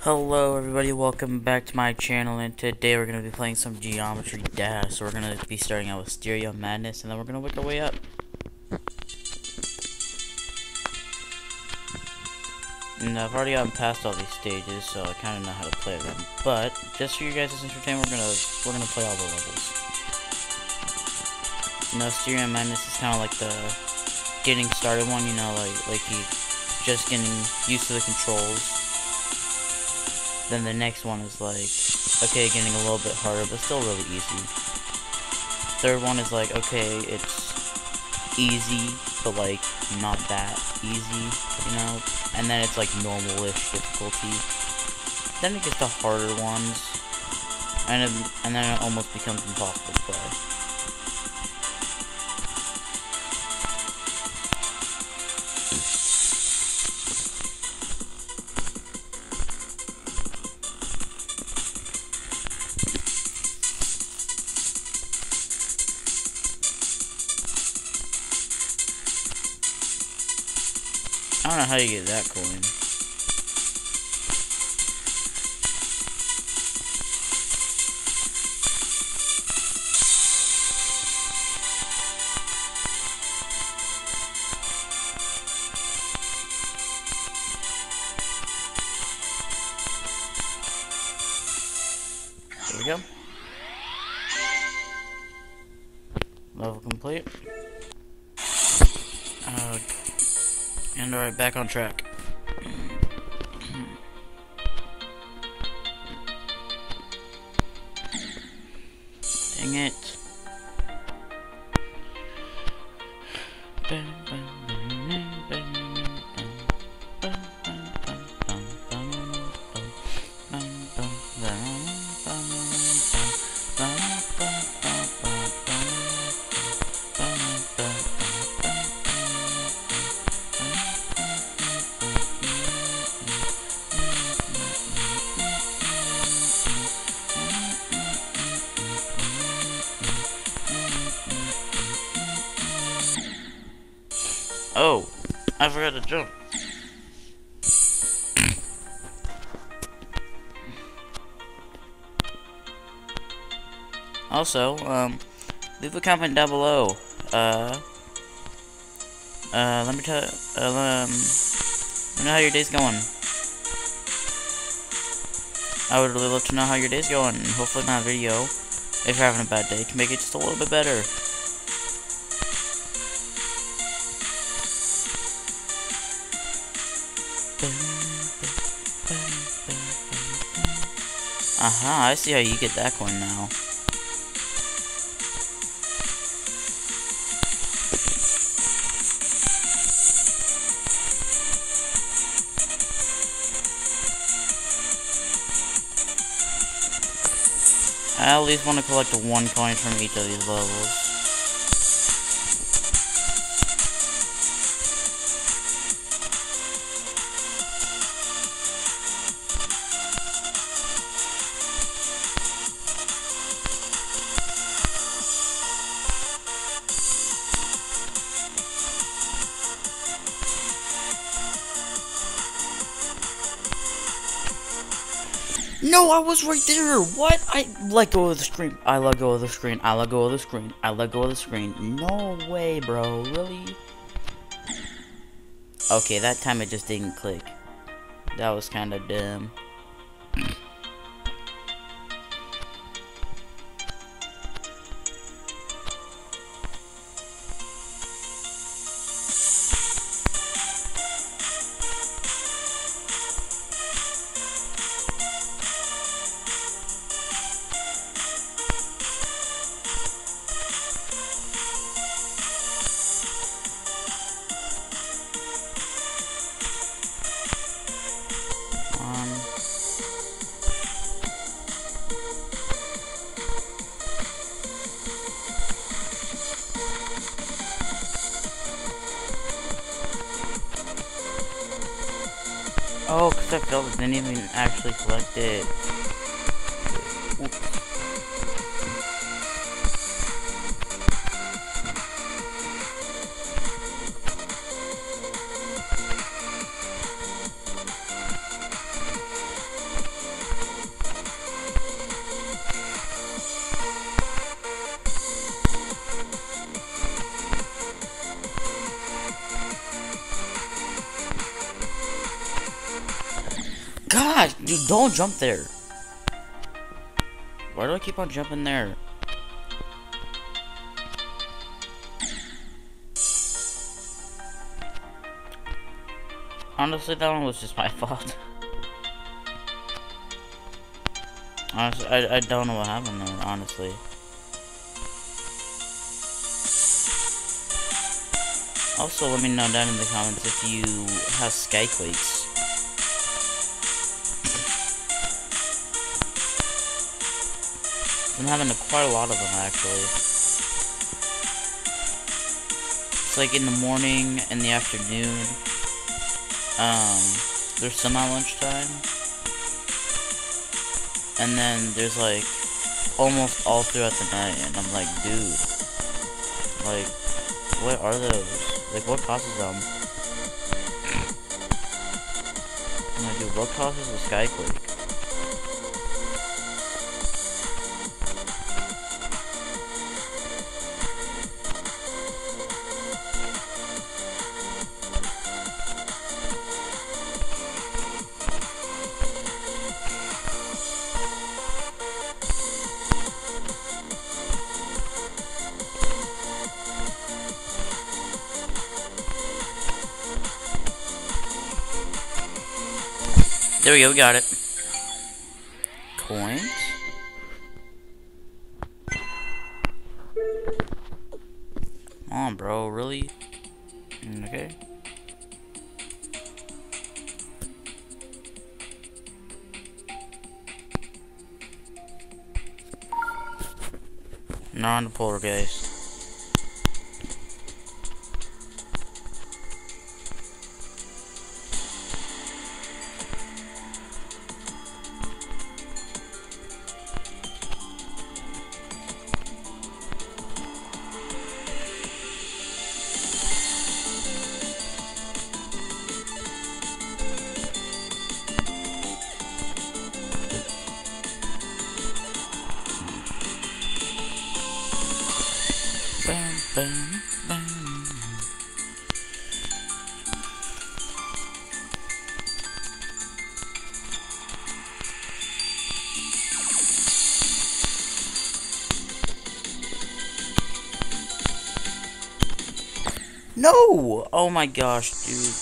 Hello everybody, welcome back to my channel, and today we're going to be playing some Geometry Dash. So we're going to be starting out with Stereo Madness, and then we're going to work our way up. And I've already gotten past all these stages, so I kind of know how to play them. But, just for you guys' entertainment, we're gonna play all the levels. You know, Stereo Madness is kind of like the getting started one, you know, like you just getting used to the controls. Then the next one is like, okay, getting a little bit harder, but still really easy. Third one is like, okay, it's easy, but like not that easy, you know? And then it's like normal-ish difficulty. Then it gets to harder ones, and then it almost becomes impossible to play. I don't know how you get that coin. There we go. Level complete. And alright, back on track. Dang it. Oh, I forgot to jump. Also, leave a comment down below. Let me know how your day's going. I would really love to know how your day's going, and hopefully my video, if you're having a bad day, can make it just a little bit better. Aha, I see how you get that coin now. I at least want to collect one coin from each of these levels. No, I was right there. What? I let go of the screen. I let go of the screen. I let go of the screen. I let go of the screen. No way, bro. Really? Okay, that time it just didn't click. That was kind of dumb. Oh, because I felt it didn't even actually collect it. Oops. Gosh, dude, don't jump there. Why do I keep on jumping there? Honestly, that one was just my fault. Honestly, I don't know what happened there, honestly. Also, let me know down in the comments if you have Skyquakes. I'm having quite a lot of them, actually. It's like in the morning and the afternoon. There's some at lunchtime. And then there's like almost all throughout the night, and I'm like, dude, like, what are those? Like, what causes them? I'm like, dude, what causes a Skyquake? There we go, we got it. Coins? Come on, bro, really? Okay. Now on the poltergeist. Bam, bam, bam. No! Oh my gosh, dude.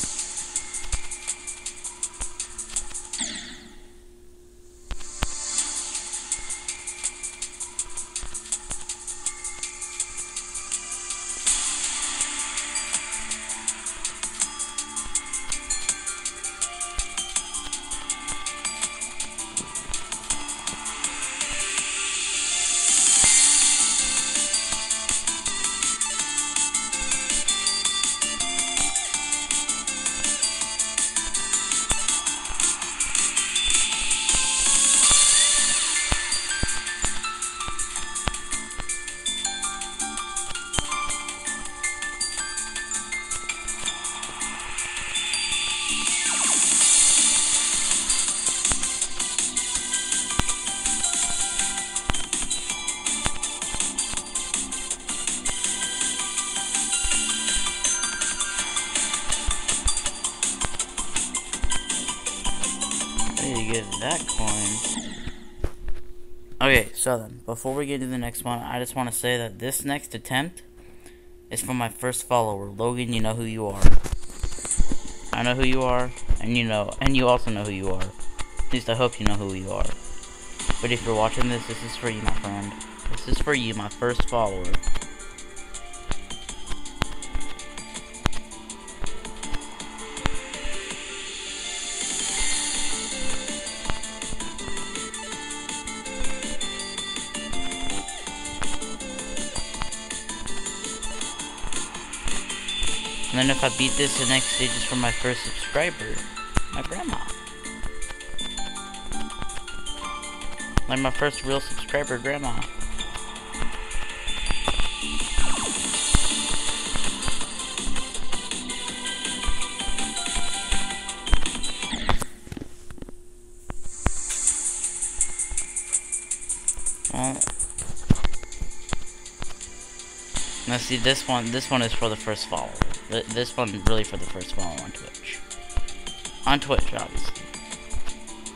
To get that coin. Okay, so then, before we get to the next one, I just want to say that this next attempt is from my first follower. Logan, you know who you are. I know who you are, and you also know who you are. At least I hope you know who you are. But if you're watching this, this is for you, my friend. This is for you, my first follower. And then if I beat this, the next stage is for my first subscriber, my grandma. Like my first real subscriber, grandma. Well, now see, this one is for the first follower. This one really for the first follower on Twitch. On Twitch, obviously.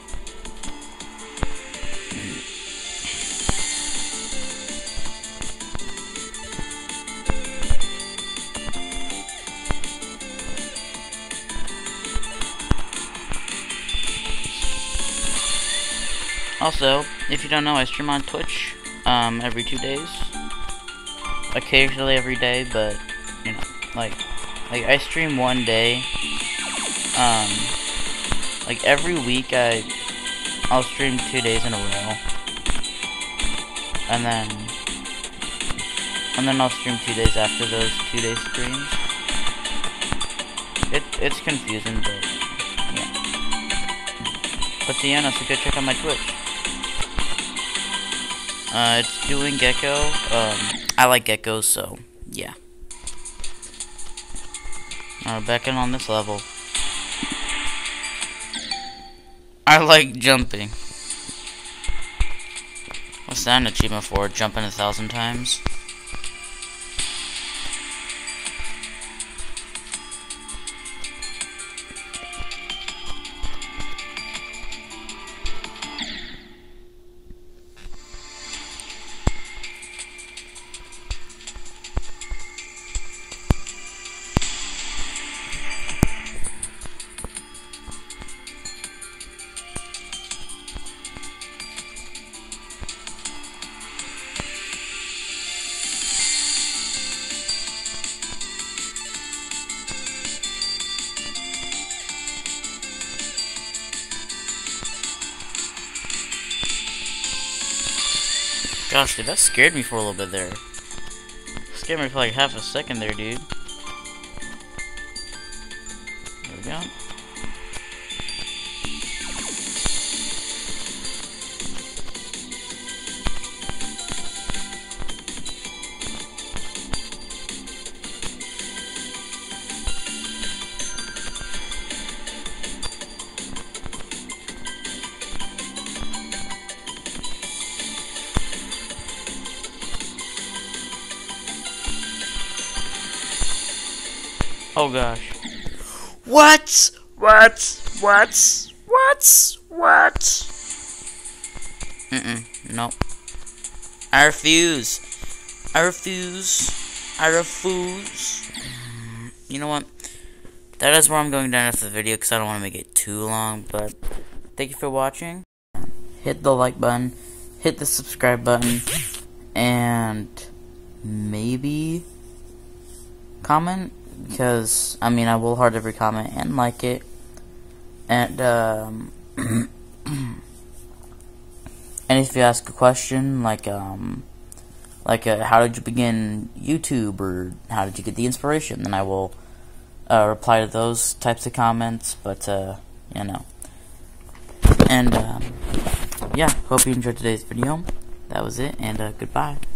Also, if you don't know, I stream on Twitch every 2 days. Occasionally every day, but you know, like I stream one day. Like every week I'll stream 2 days in a row, and then I'll stream 2 days after those 2-day streams. It's confusing, but yeah. But yeah, so go check out my Twitch. It's doing Gecko. I like geckos, so yeah. Back in on this level. I like jumping. What's that an achievement for? Jumping 1,000 times? Gosh, dude, that scared me for a little bit there. Scared me for like half a second there, dude. There we go. Oh gosh. What? Nope. I refuse. You know what? That is where I'm going down after the video because I don't want to make it too long, but thank you for watching. Hit the like button, hit the subscribe button, and maybe comment. Because, I mean, I will heart every comment and like it. And, and if you ask a question, like, how did you begin YouTube, or how did you get the inspiration, then I will, reply to those types of comments, but, you know. And, yeah, hope you enjoyed today's video. That was it, and, goodbye.